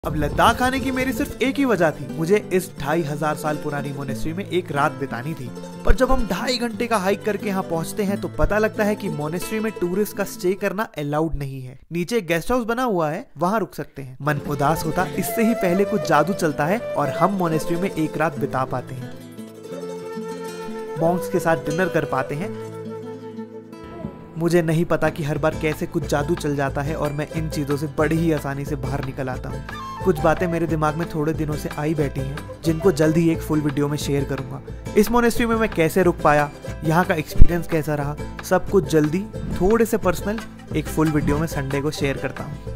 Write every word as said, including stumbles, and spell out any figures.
अब लद्दाख आने की मेरी सिर्फ एक ही वजह थी, मुझे इस ढाई हजार साल पुरानी मोनेस्ट्री में एक रात बितानी थी। पर जब हम ढाई घंटे का हाइक करके यहाँ पहुँचते हैं तो पता लगता है कि मोनेस्ट्री में टूरिस्ट का स्टे करना अलाउड नहीं है। नीचे एक गेस्ट हाउस बना हुआ है, वहाँ रुक सकते हैं। मन उदास होता इससे ही पहले कुछ जादू चलता है और हम मोनेस्ट्री में एक रात बिता पाते हैं, मॉन्क्स के साथ डिनर कर पाते हैं। मुझे नहीं पता कि हर बार कैसे कुछ जादू चल जाता है और मैं इन चीज़ों से बड़ी ही आसानी से बाहर निकल आता हूँ। कुछ बातें मेरे दिमाग में थोड़े दिनों से आई बैठी हैं, जिनको जल्द ही एक फुल वीडियो में शेयर करूँगा। इस मोनेस्ट्री में मैं कैसे रुक पाया, यहाँ का एक्सपीरियंस कैसा रहा, सब कुछ जल्दी थोड़े से पर्सनल एक फुल वीडियो में संडे को शेयर करता हूँ।